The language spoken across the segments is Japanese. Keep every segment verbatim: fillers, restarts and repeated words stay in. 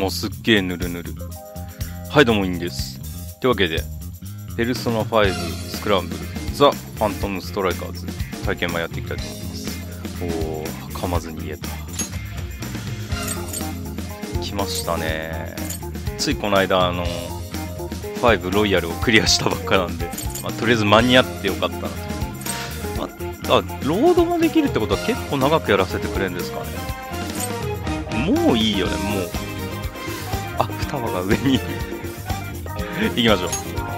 もうすっげえぬるぬる。はいどうもいいんです。というわけでペルソナファイブスクランブルザ・ファントムストライカーズ体験版やっていきたいと思います。おお、噛まずに言えた。来ましたね。ついこの間あのファイブロイヤルをクリアしたばっかなんで、まあ、とりあえず間に合ってよかったなと。あ、あロードもできるってことは結構長くやらせてくれるんですかね。もういいよね、もう。あ、双葉が上に行きましょう。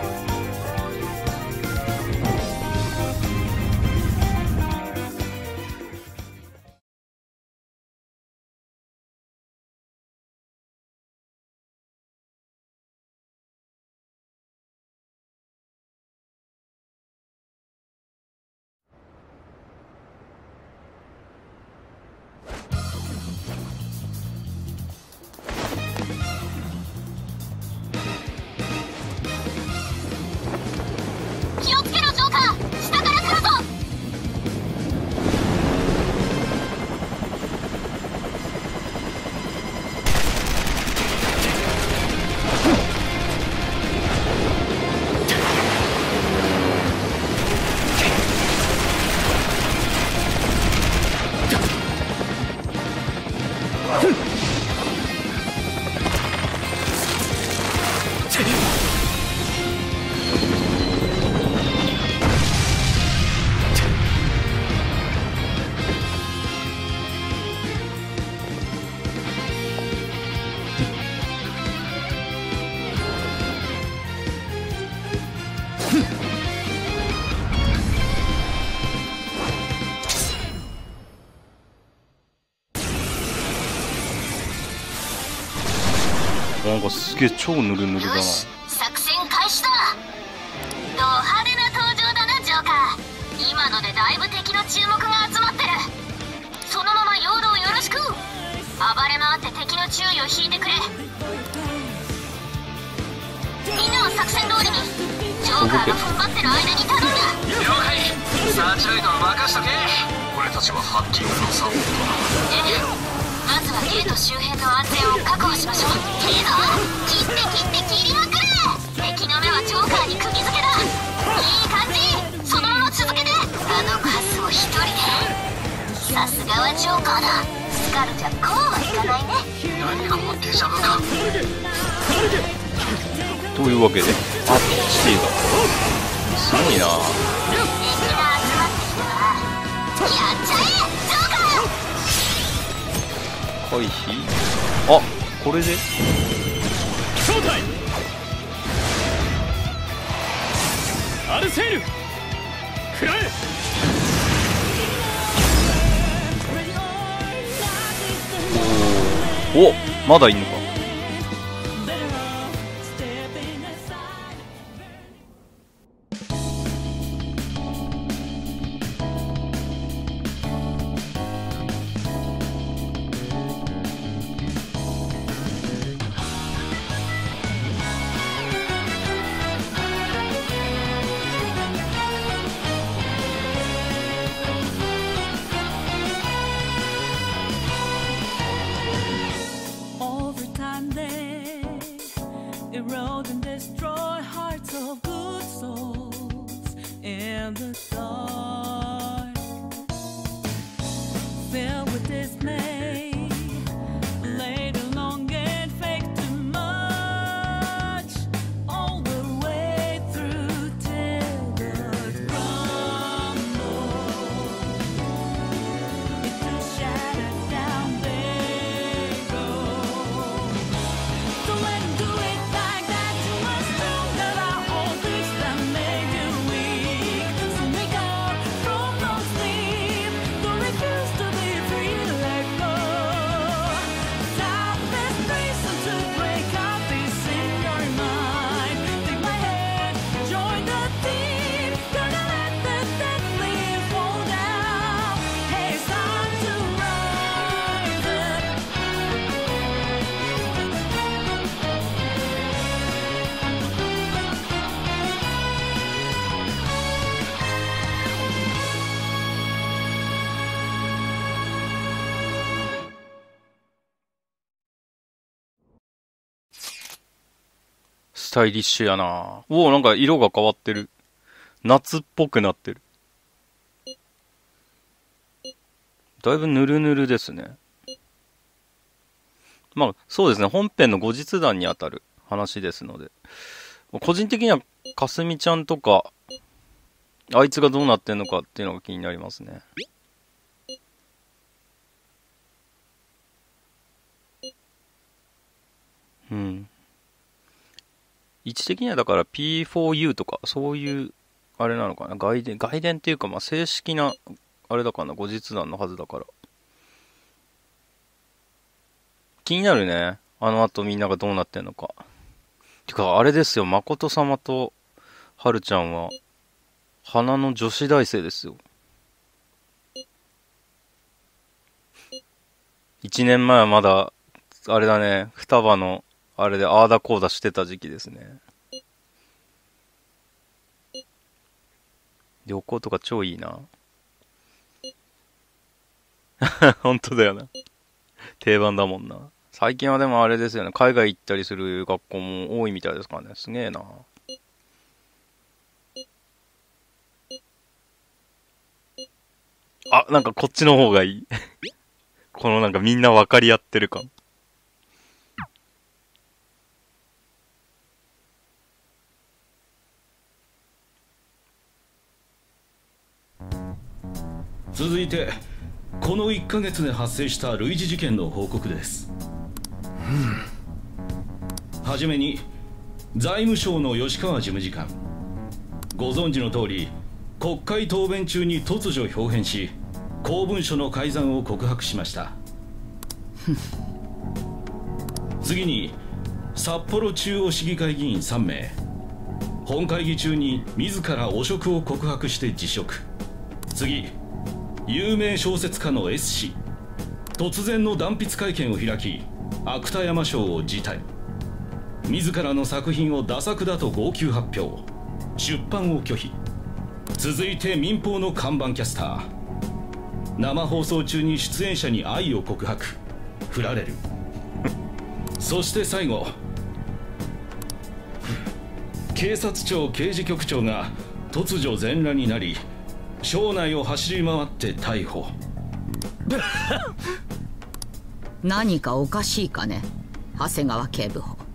なんかすげえ超ぬるぬるだな。 作戦開始だ。ド派手な登場だなジョーカー。今のでだいぶ敵の注目が集まってる。そのまま陽動よろしく。暴れ回って敵の注意を引いてくれ。みんなは作戦通りに。ジョーカーが踏ん張ってる間に頼んだ。 了解。サーチライトは任しとけ。俺たちはハッキングのサポートだ。 えまずはゲート周辺の安全を確保しましょう。いいぞ、切って切って切りまくれ。敵の目はジョーカーに釘付けだ。いい感じ。そのまま続けて。あの数を一人で。さすがはジョーカーだ。スカルじゃこうはいかないね。 何かもデジャブか。 というわけで、あ、ピッチーがすごいな。 敵が集まってきたな。やっちゃえジョーカー。 回避。あ、これで正体アルセール食らえ。 おお、まだいんのか。 Erode and destroy hearts of good souls in the dark, filled with dismay, laid along and fake too much, all the way through till the crumble, into shattered down they go. Don't let 'em do it. From タイリッシュやな。おお、なんか色が変わってる。夏っぽくなってる。だいぶヌルヌルですね。まあ、そうですね。本編の後日談にあたる話ですので。個人的には、かすみちゃんとか、あいつがどうなってんのかっていうのが気になりますね。うん。位置的にはだから ピーフォーユー とか、そういう、あれなのかな。外伝、外伝っていうか、まあ、正式な、あれだかな、後日談のはずだから。気になるね。あの後みんながどうなってんのか。てか、あれですよ、誠様と、はるちゃんは、花の女子大生ですよ。一年前はまだ、あれだね、双葉の、あれであーだこーだしてた時期ですね。旅行とか超いいな。本当だよな。定番だもんな。最近はでもあれですよね。海外行ったりする学校も多いみたいですからね。すげえな。あ、なんかこっちの方がいい。このなんかみんな分かり合ってる感。 続いてこのいっかげつで発生した類似事件の報告です。はじめに財務省の吉川事務次官、ご存知の通り国会答弁中に突如表変し公文書の改ざんを告白しました。次に札幌中央市議会議員さんめい、本会議中に自ら汚職を告白して辞職。次、有名小説家の S 氏、突然の断筆会見を開き芥山賞を辞退。自らの作品を駄作だと号泣発表、出版を拒否。続いて民放の看板キャスター、生放送中に出演者に愛を告白、振られる。そして最後、警察庁刑事局長が突如全裸になり省内を走り回って逮捕。 何かおかしいかね、長谷川警部補。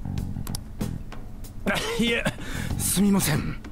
いえ、すみません。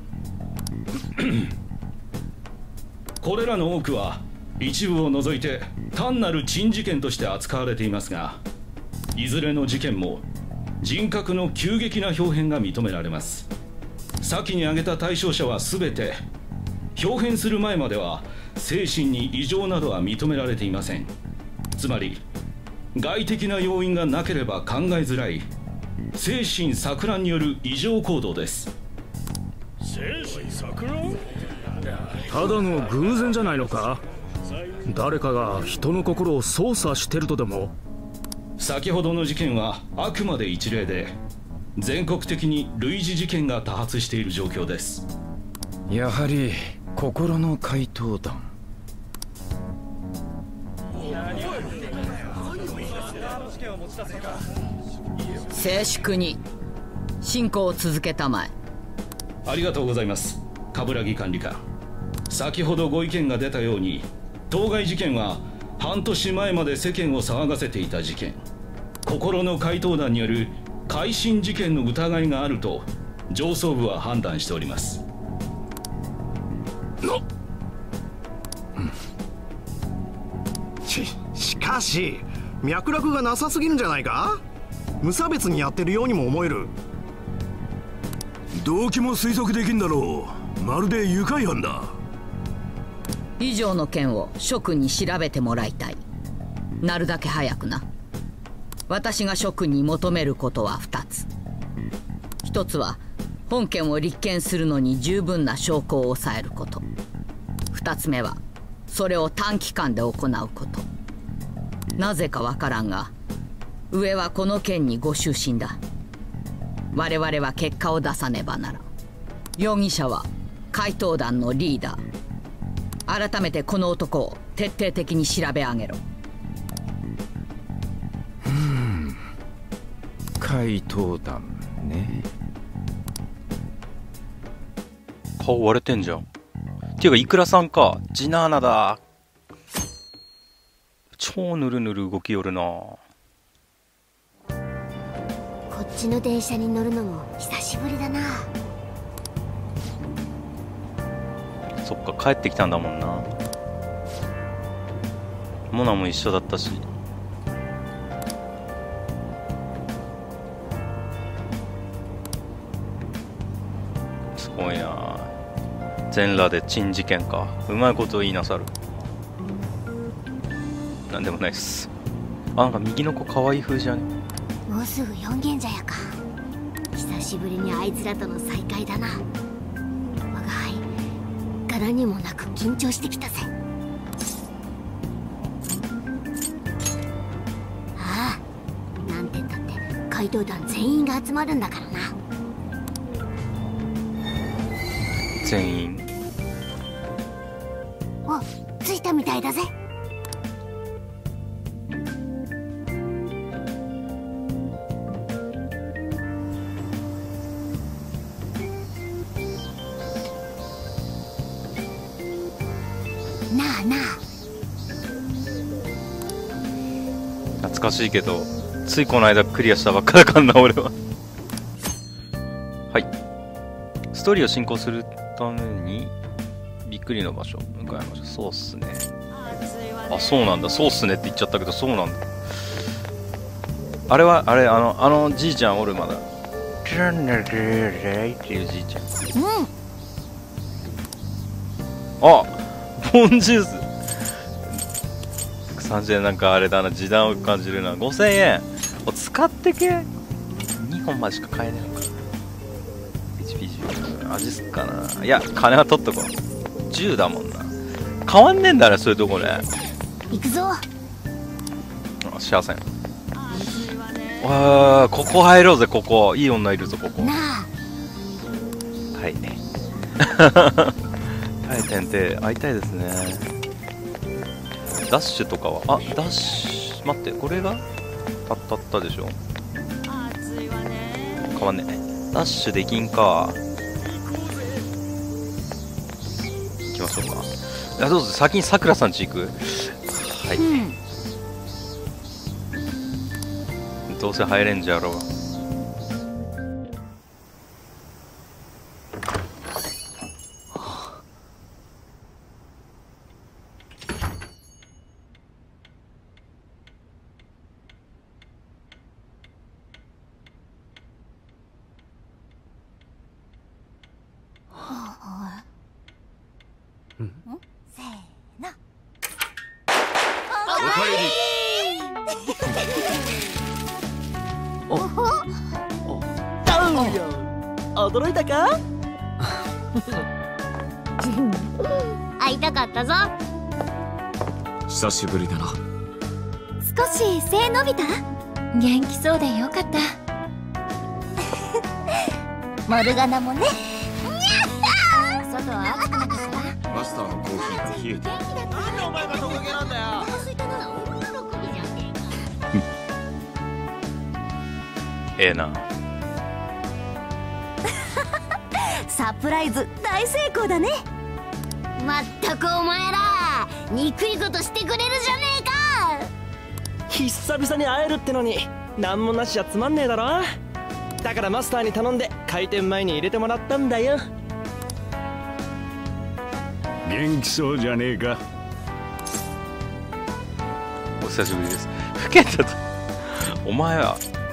これらの多くは一部を除いて単なる珍事件として扱われていますが、いずれの事件も人格の急激な表変が認められます。先に挙げた対象者は全て表変する前までは精神に異常などは認められていません。つまり外的な要因がなければ考えづらい精神錯乱による異常行動です。 精神錯乱？ただの偶然じゃないのか？誰かが人の心を操作してるとでも？ 先ほどの事件はあくまで一例で、全国的に類似事件が多発している状況です。 やはり心の怪盗団。 静粛に進行を続けたまえ。 ありがとうございます、冠城管理官。先ほどご意見が出たように、当該事件は半年前まで世間を騒がせていた事件、心の怪盗団による改心事件の疑いがあると上層部は判断しております。 な、うん、し、しかし脈絡がなさすぎるんじゃないか？無差別にやってるようにも思える。動機も推測できんだろう。まるで愉快犯だ。 以上の件を諸君に調べてもらいたい。なるだけ早くな。私が諸君に求めることはふたつ。ひとつは本件を立件するのに十分な証拠を抑えること。ふたつめはそれを短期間で行うこと。なぜかわからんが、上はこの件にご執心だ。我々は結果を出さねばならん。容疑者は怪盗団のリーダー。改めてこの男を徹底的に調べ上げろ。 ふん、怪盗団ね。 顔割れてんじゃん。っていうかイクラさんか。ジナーナだ。超ぬるぬる動きよるな。 こっちの電車に乗るのも久しぶりだな。 そっか、帰ってきたんだもんな。モナも一緒だったし。すごいな。全裸で珍事件か。うまいこと言いなさる。なんでもないっす。あ、なんか右の子かわいい風じゃね。 もうすぐ四軒茶屋か。久しぶりにあいつらとの再会だな。我が輩柄にもなく緊張してきたぜ。ああ、なんてったって怪盗団全員が集まるんだからな。 全員。 お、着いたみたいだぜ。なあなあ、 懐かしいけど、ついこの間クリアしたばっかだからな、俺は。はい。ストーリーを進行するために、びっくりの場所、向かいましょう。そうっすね。あ、そうなんだ。そうっすねって言っちゃったけど、そうなんだ。あれは、あれ、あの、あのじいちゃんおる、まだ。っていうじいちゃん。 うん、 あ、ボンジュースさんじゅうえん、なんかあれだな、時短を感じるな。ごせんえんを使ってけ。にほんまでしか買えねえのか。 エイチピーじゅう 味すっかな。いや、金は取っとこう。じゅうだもんな。変わんねえんだね、そういうとこね。 行くぞ。 あ、幸せ。わあ、ここ入ろうぜ。ここいい女いるぞ、ここ。 なあ、 はい。はい、点て会いたいですね。ダッシュとかは、あ、ダッシュ、待って、これがたったったでしょ。変わんねえ。ダッシュできんか。行きましょうか。いや、どうぞ、先にさくらさんち行く。はい、 うん、 どうせ入れんじゃろう。 せーの。 おかえり。 驚いたか？ 会いたかったぞ。 久しぶりだな。 少し背伸びた？元気そうでよかった。モルガナもね。外は暑くなったからマスターのコーヒーが冷えてる。 なんでお前がトカゲなんだよ。 お腹空いたなら大喜びじゃねええな。 サプライズ大成功だね。まったくお前ら憎いことしてくれるじゃねえか。 久々に会えるってのに何もなしじゃつまんねえだろ。だからマスターに頼んで開店前に入れてもらったんだよ。 元気そうじゃねえか。 お久しぶりです。老けたと。お前は。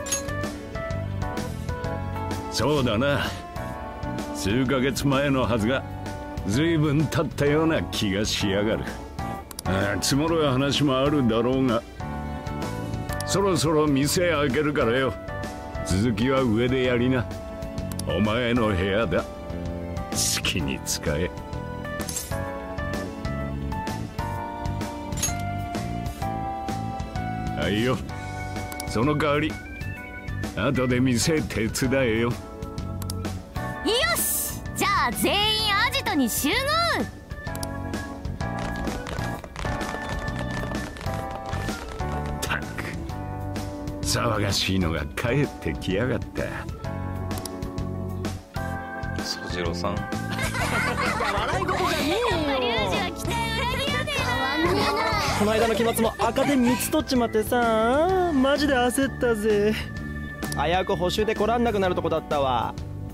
そうだな。数ヶ月前のはずが随分経ったような気がしやがる。ああ、積もる話もあるだろうが、そろそろ店開けるからよ。続きは上でやりな。お前の部屋だ。好きに使え。あいよ。その代わり後で店手伝えよ。 よし、じゃあ全員アジトに集合。 たく騒がしいのが帰ってきやがった。 宗次郎さん。 笑い事じゃねえよ。 は期待裏切らねえ変わんねえな。 この間の期末も赤でみっつ取っちまってさ、マジで焦ったぜ。危うく補習で来らんなくなるとこだったわ。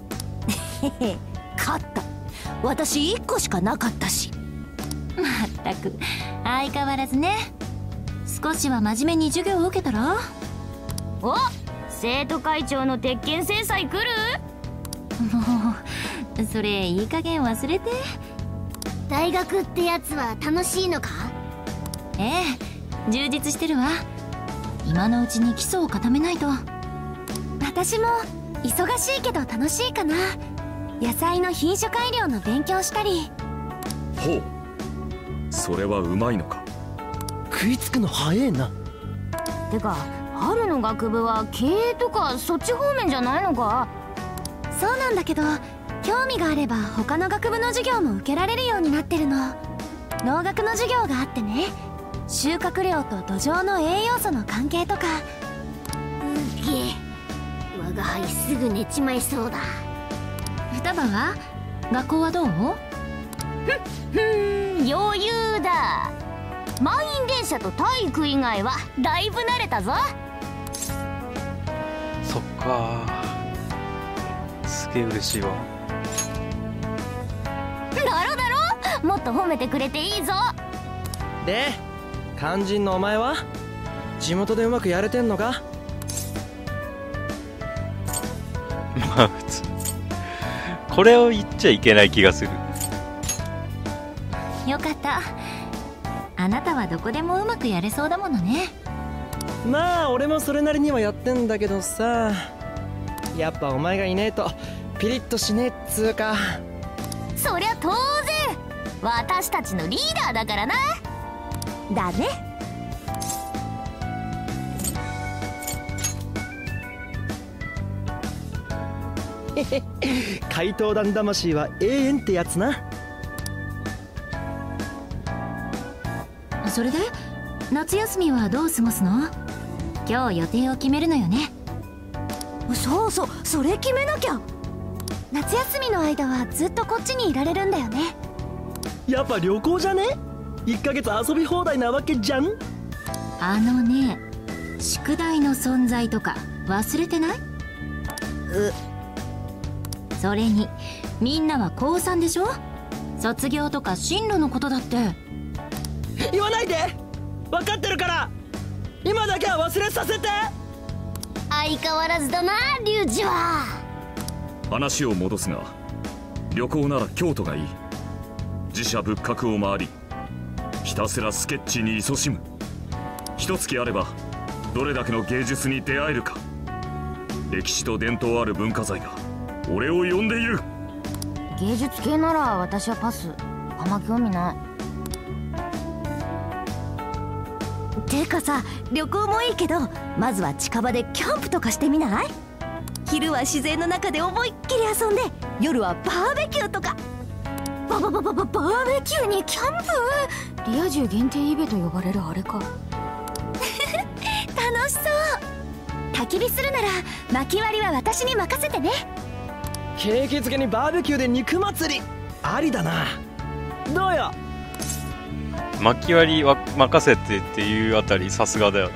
勝った。私いっこしかなかったし。まったく相変わらずね。少しは真面目に授業を受けたら。 お、生徒会長の鉄拳制裁来る？ もうそれいい加減忘れて。 大学ってやつは楽しいのか？ ええ、充実してるわ。今のうちに基礎を固めないと。 私も忙しいけど楽しいかな。野菜の品種改良の勉強したり。 ほう、それはうまいのか。 食いつくの早えな。 てか春の学部は経営とかそっち方面じゃないのか？そうなんだけど、興味があれば他の学部の授業も受けられるようになってるの。農学の授業があってね、収穫量と土壌の栄養素の関係とか。うげえ、我が輩すぐ寝ちまいそうだ。 双葉は学校はどう？ふんふん、余裕だ。満員電車と体育以外はだいぶ慣れたぞ。 そっかー、すげえ嬉しいわ。 だろだろ、もっと褒めてくれていいぞ。 で肝心のお前は地元でうまくやれてんのか？ まあ普通これを言っちゃいけない気がする。 よかった。あなたはどこでもうまくやれそうだものね。 まあ俺もそれなりにはやってんだけどさ、やっぱお前がいねえとピリッとしねえっつうか。 そりゃ当然私たちのリーダーだからな。 だね。 怪盗団魂は永遠ってやつな。 それで夏休みはどう過ごすの？今日予定を決めるのよね。 そうそう、それ決めなきゃ。夏休みの間はずっとこっちにいられるんだよね。 やっぱ旅行じゃね？いっかげつ遊び放題なわけじゃん。 あのね、宿題の存在とか忘れてない？うそれにみんなは高さんでしょ？卒業とか進路のことだって。 言わないで、分かってるから。今だけは忘れさせて。 相変わらずだなリュウジは。 話を戻すが、旅行なら京都がいい。自社仏閣を回り、ひたすらスケッチに勤しむ。一月あればどれだけの芸術に出会えるか。歴史と伝統ある文化財が俺を呼んでいる。 芸術系なら私はパス。あんま興味ない。 てかさ、旅行もいいけどまずは近場でキャンプとかしてみない？昼は自然の中で思いっきり遊んで、夜はバーベキューとか。 ババババババーベキューにキャンプ？リア充限定イベと呼ばれるあれか。 楽しそう。焚き火するなら薪割りは私に任せてね。 景気づけにバーベキューで肉祭りありだな。どうよ？ 薪割りは任せてっていうあたりさすがだよ。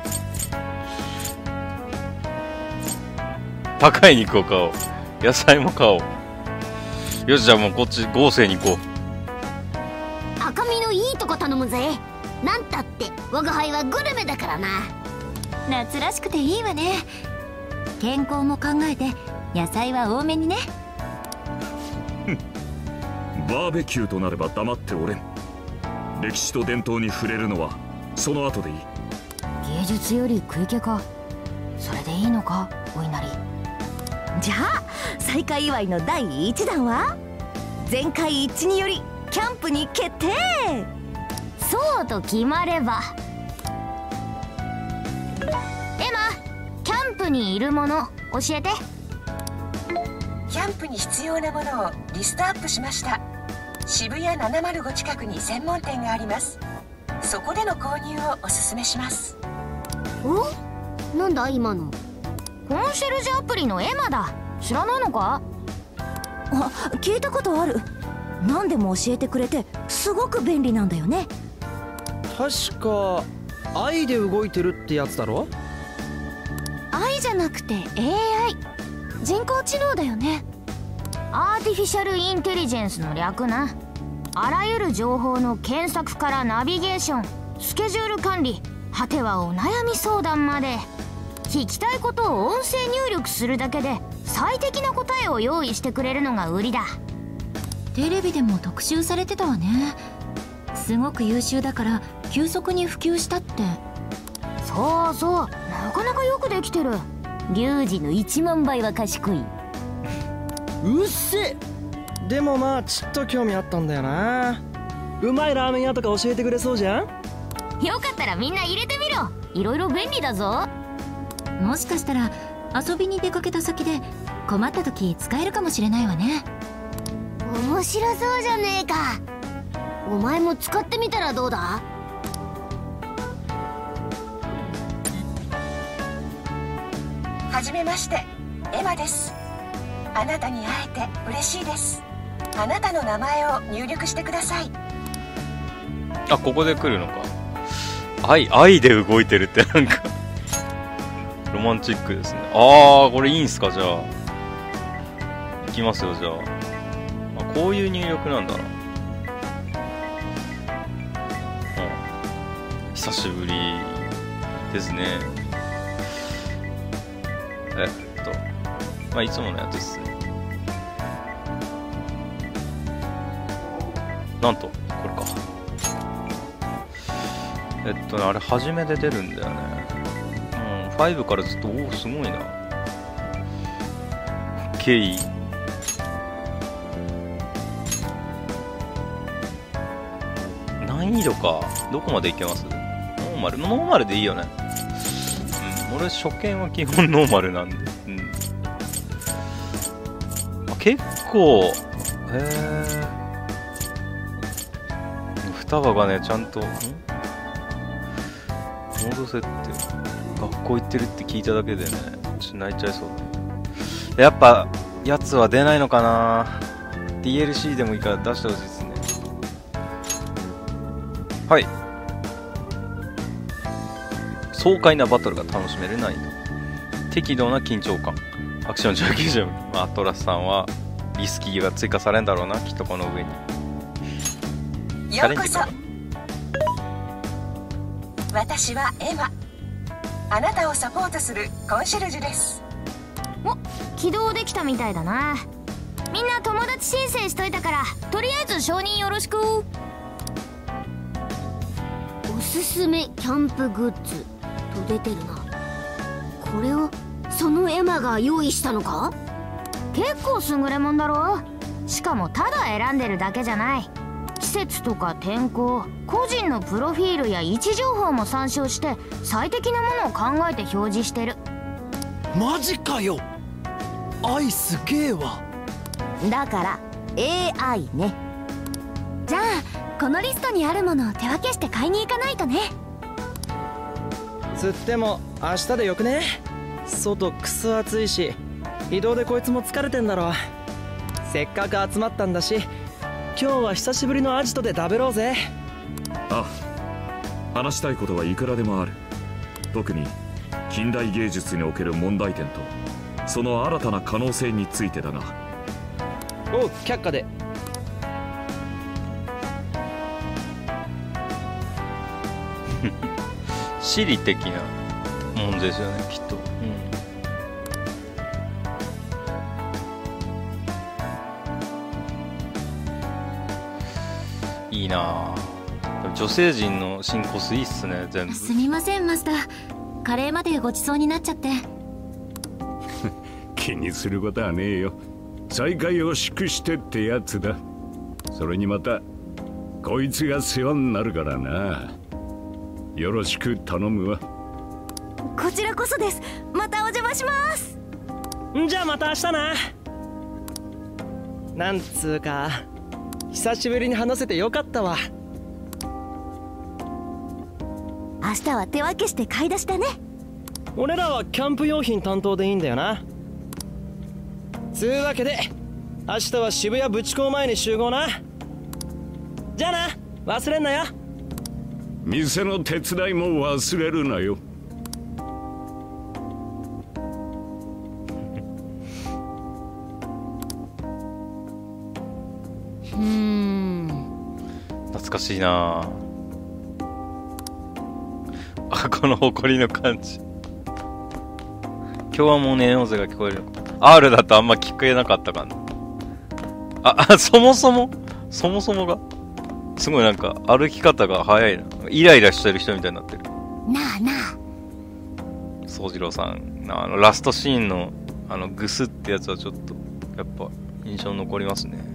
高い肉を買おう。野菜も買おう。よし、じゃあもうこっち豪勢に行こう。 赤身のいいとこ頼むぜ。なんたって我が輩はグルメだからな。 夏らしくていいわね。健康も考えて野菜は多めにね。 バーベキューとなれば黙っておれん。歴史と伝統に触れるのはその後でいい。 芸術より食い気か。それでいいのか、お稲荷。 じゃあ再開祝いのだいいちだんは全会一致によりキャンプに決定。 そうと決まれば。エマ、キャンプにいるもの教えて。 キャンプに必要なものをリストアップしました。渋谷ななまるご近くに専門店があります。そこでの購入をおすすめします。 お？なんだ今の。コンシェルジュアプリのエマだ。知らないのか？ あ、聞いたことある。何でも教えてくれてすごく便利なんだよね。 確か愛で動いてるってやつだろ。 愛じゃなくて エーアイ、 人工知能だよね。 アーティフィシャルインテリジェンスの略な。あらゆる情報の検索からナビゲーション、スケジュール管理、果てはお悩み相談まで、聞きたいことを音声入力するだけで最適な答えを用意してくれるのが売りだ。 テレビでも特集されてたわね。すごく優秀だから急速に普及したって。 そうそう、なかなかよくできてる。リュウジのいちまんばいは賢い。 うっせ。でもまあちっと興味あったんだよな。うまいラーメン屋とか教えてくれそうじゃん。 よかったらみんな入れてみろ。いろいろ便利だぞ。 もしかしたら遊びに出かけた先で困った時使えるかもしれないわね。 面白そうじゃねえか。お前も使ってみたらどうだ。 はじめまして、エマです。あなたに会えて嬉しいです。あなたの名前を入力してください。 あ、ここで来るのか。愛、愛で動いてるってなんかロマンチックですね。ああ、これいいんすか。じゃあいきますよ。じゃあ、あ、こういう入力なんだな。うん、久しぶりですね。えっとまあいつものやつですね。なんとこれか。えっとね、あれ初めで出るんだよね。うん、ごからずっと、おおすごいな。OK。難易度か。どこまでいけます？ノーマル、ノーマルでいいよね。うん、俺初見は基本ノーマルなんで。うん。あ、結構、へえ。双葉がね、ちゃんと、ん戻せって、学校行ってるって聞いただけでね、ちょっと泣いちゃいそうだ。やっぱ、やつは出ないのかな。 ディーエルシー でもいいから出してほしいですね。はい。爽快なバトルが楽しめる難易度。適度な緊張感。アクションじゃけじゃん。まあ、アトラスさんは、リスキーが追加されんだろうな、きっとこの上に。 ようこそ。私はエマ。あなたをサポートするコンシェルジュです。 お、起動できたみたいだな。みんな友達申請しといたから、とりあえず承認よろしく。おすすめキャンプグッズと出てるな。これをそのエマが用意したのか。結構優れもんだろ。しかもただ選んでるだけじゃない。季節とか天候、個人のプロフィールや位置情報も参照して最適なものを考えて表示してる。 マジかよ。愛すげえわ。 だから エーアイ ね。じゃあこのリストにあるものを手分けして買いに行かないとね。 つっても明日でよくね。外クソ暑いし、移動でこいつも疲れてんだろ。せっかく集まったんだし、今日は久しぶりのアジトで食べろうぜ。 ああ、話したいことはいくらでもある。特に近代芸術における問題点とその新たな可能性についてだが。 おう、却下で。 シリ的なもんですよね、きっと。うん、いいなぁ。女性陣の進行スいいっすね、全部。 すみませんマスター、カレーまでごちそうになっちゃって。 気にすることはねえよ。再会を祝してってやつだ。それにまたこいつが世話になるからな。よろしく頼むわ。 こちらこそです。またお邪魔します。 んじゃあまた明日な。なんつうか久しぶりに話せてよかったわ。 明日は手分けして買い出しだね。 俺らはキャンプ用品担当でいいんだよな。つうわけで明日は渋谷ブチ港前に集合な。じゃあな、忘れんなよ。 店の手伝いも忘れるなよ。 うーん、 懐かしいなあ。この埃の感じ。今日はもうネオンゼが聞こえるのか。 R だとあんま聞こえなかったかな。あ、あ、そもそもそもそもがすごいなんか歩き方が早いな。イライラしてる人みたいになってる。 なあなあ、 宗次郎さんのあのラストシーンのあのグスってやつはちょっとやっぱ印象に残りますね。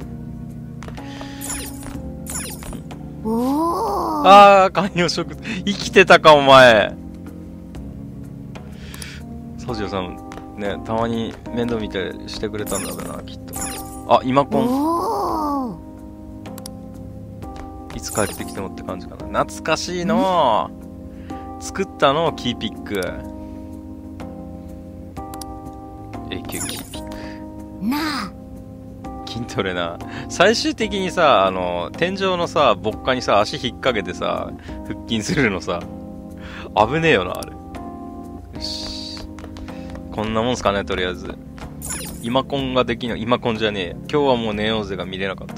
おお。 ああ、観葉植物生きてたかお前。宗次郎さんね、たまに面倒見てしてくれたんだろうなきっと。あ、今コンいつ帰ってきてもって感じかな。懐かしいの作ったのキーピック、永久キーピックなあ。 筋トレな。最終的にさ、あの天井のさ牧歌にさ足引っ掛けてさ腹筋するのさ危ねえよなあれ。よし、こんなもんすかね。とりあえず今コンができない。今コンじゃねえ、今日はもうネオンゼが見れなかった。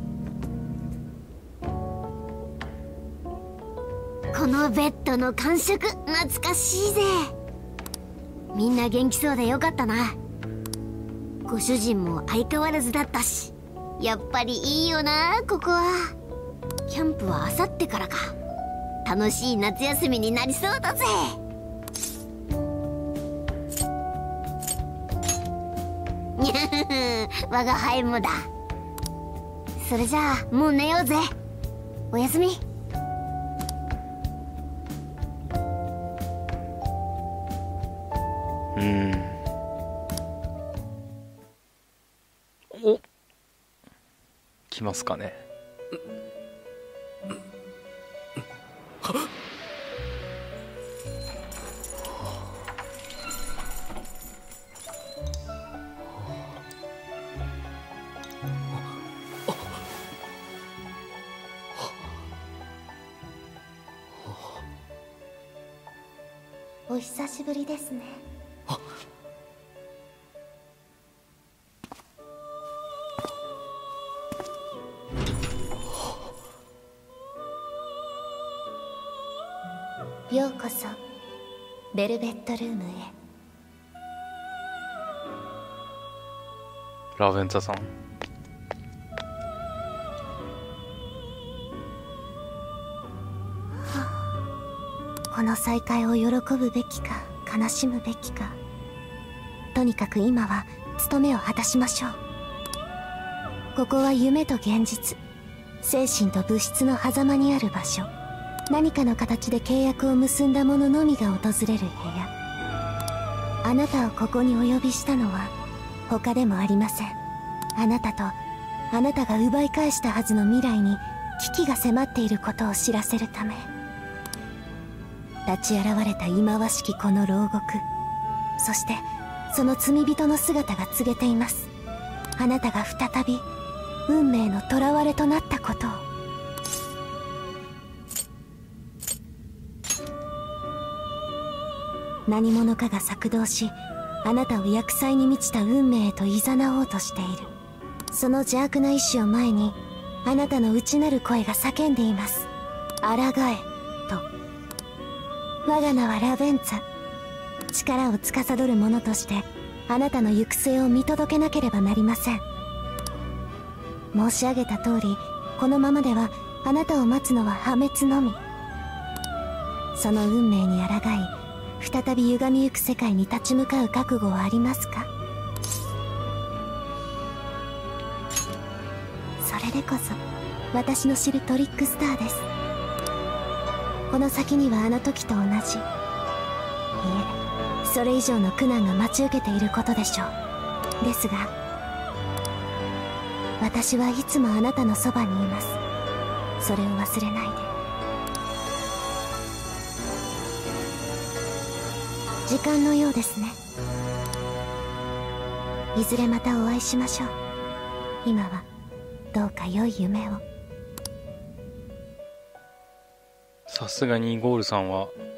このベッドの感触懐かしいぜ。みんな元気そうでよかったな。ご主人も相変わらずだったし、やっぱりいいよなここは。キャンプはあさってからか。楽しい夏休みになりそうだぜ。にゃふ我が輩もだ。それじゃあもう寝ようぜ。おやすみ。 うーん、お、来ますかね。 お久しぶりですね。ようこそベルベットルームへ。 ラベンザさん、 この再会を喜ぶべきか悲しむべきか、とにかく今は務めを果たしましょう。ここは夢と現実、精神と物質の狭間にある場所。何かの形で契約を結んだ者のみが訪れる部屋。あなたをここにお呼びしたのは他でもありません。あなたとあなたが奪い返したはずの未来に危機が迫っていることを知らせるため。立ち現れた忌まわしきこの牢獄、そしてその罪人の姿が告げています。あなたが再び運命の囚われとなったことを。何者かが策動し、あなたを厄災に満ちた運命へと誘おうとしている。その邪悪な意志を前に、あなたの内なる声が叫んでいます。抗えと。我が名はラベンツァ。力を司る者としてあなたの行く末を見届けなければなりません。申し上げた通り、このままではあなたを待つのは破滅のみ。その運命に抗い、再び歪みゆく世界に立ち向かう覚悟はありますか？それでこそ私の知るトリックスターです。この先にはあの時と同じ、いえ、それ以上の苦難が待ち受けていることでしょう。ですが私はいつもあなたのそばにいます。それを忘れないで。時間のようですね。いずれまたお会いしましょう。 今はどうか良い夢を。 さすがにゴールさんは